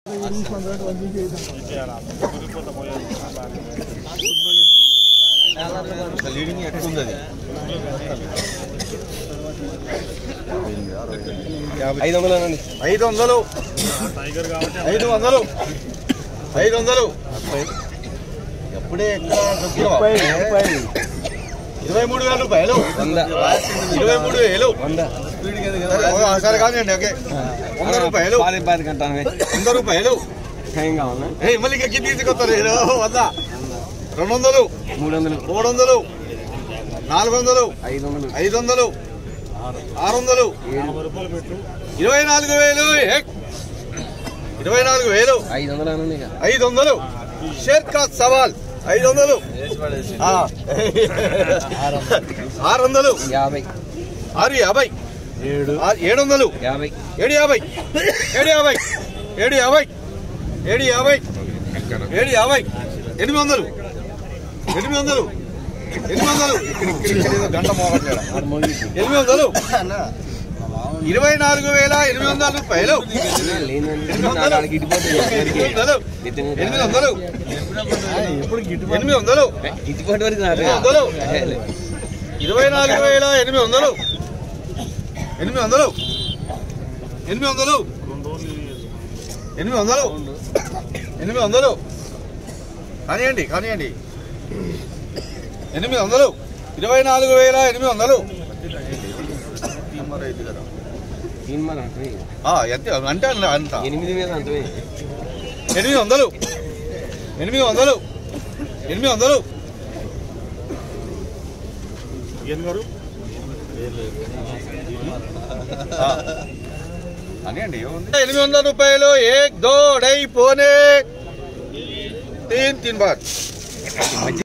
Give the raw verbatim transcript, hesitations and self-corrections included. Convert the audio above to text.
leading ఎక్కువ ఉంది అది ఐదు వందలు ఐదు వందలు ఐదు వందలు ఐదు వందలు ఎప్పుడే ఇరవై మూడు వేల రూపాయలు ఇరవై మూడు వేలు సరే కాదండి ఓకే వంద రూపాయలు వంద రూపాయలు మళ్ళీ ఎక్కి తీసుకొస్తారు వంద రెండు వందలు మూడు వందలు మూడు వందలు నాలుగు వందలు ఐదు వందలు ఐదు వందలు ఆరు వందలు ఇరవై నాలుగు వేలు ఇరవై నాలుగు వేలు ఐదు వందలు ఐదు వందలు షేర్ ఖాన్ సవాల్ ఐదు వందలు ఆరు వందలు యాభై ఆరు యాభై ఏడు ఏడు వందలు యాభై ఏడు యాభై ఏడు యాభై ఏడు యాభై ఏడు యాభై ఏడు యాభై ఎనిమిది వందలు ఎనిమిది వందలు ఎనిమిది వందలు గంట మోగట్లేడా ఎనిమిది వందలు ఇరవై నాలుగు వేల ఎనిమిది వందల రూపాయలు ఎనిమిది వందలు ఎనిమిది వందలు ఎనిమిది వందలు ఇరవై నాలుగు వేల ఎనిమిది వందలు ఎనిమిది వందలు ఎనిమిది వందలు ఎనిమిది వందలు ఎనిమిది వందలు కానివ్వండి కానివ్వండి ఎనిమిది వందలు ఇరవై నాలుగు వేల ఎనిమిది వందలు ఎంత అంటే అంత ఎనిమిది మీద అంత ఎనిమిది వందలు ఎనిమిది వందలు ఎనిమిది వందలు కానివ్వండి ఎనిమిది వందల రూపాయలు ఏక్ దో ఢై పోనే తీన్ తీన్ బార్